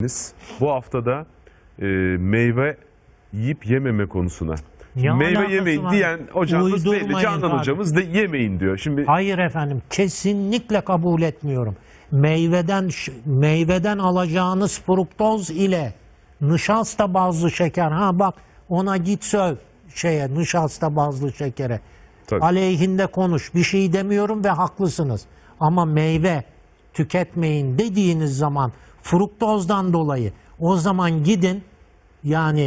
Bu haftada meyve yiyip yememe konusuna. Meyve yemeyin diyen hocamız belli, Candan hocamız da yemeyin diyor. Şimdi hayır efendim, kesinlikle kabul etmiyorum. Meyveden alacağınız fruktoz ile nişasta bazlı şeker, ha bak ona git söv nişasta bazlı şekere. Tabii. Aleyhinde konuş, bir şey demiyorum ve haklısınız. Ama meyve tüketmeyin dediğiniz zaman fruktozdan dolayı, o zaman gidin yani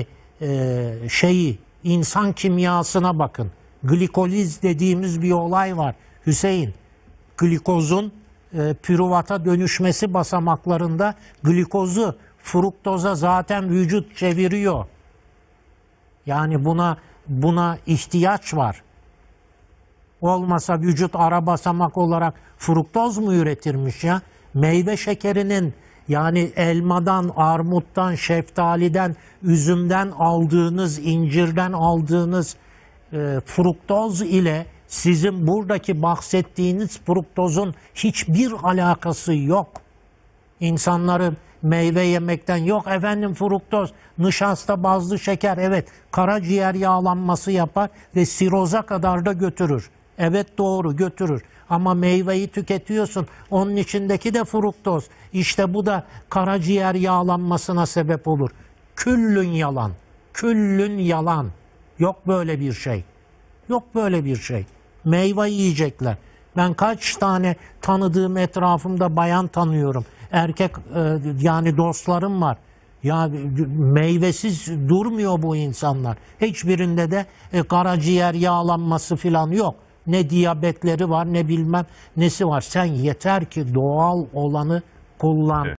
insan kimyasına bakın. Glikoliz dediğimiz bir olay var Hüseyin. Glikozun püruvata dönüşmesi basamaklarında glikozu fruktoza zaten vücut çeviriyor. Yani buna ihtiyaç var. Olmasa vücut ara basamak olarak fruktoz mu üretirmiş ya? Meyve şekerinin, yani elmadan, armuttan, şeftaliden, üzümden aldığınız, incirden aldığınız fruktoz ile sizin buradaki bahsettiğiniz fruktozun hiçbir alakası yok. İnsanları meyve yemekten, yok efendim fruktoz, nişasta bazlı şeker, evet karaciğer yağlanması yapar ve siroza kadar da götürür. Evet doğru, götürür. Ama meyveyi tüketiyorsun, onun içindeki de fruktoz. İşte bu da karaciğer yağlanmasına sebep olur. Küllün yalan. Küllün yalan. Yok böyle bir şey. Yok böyle bir şey. Meyve yiyecekler. Ben kaç tane tanıdığım, etrafımda bayan tanıyorum. Erkek yani dostlarım var. Ya meyvesiz durmuyor bu insanlar. Hiçbirinde de karaciğer yağlanması falan yok. Ne diyabetleri var, ne bilmem nesi var. Sen yeter ki doğal olanı kullan.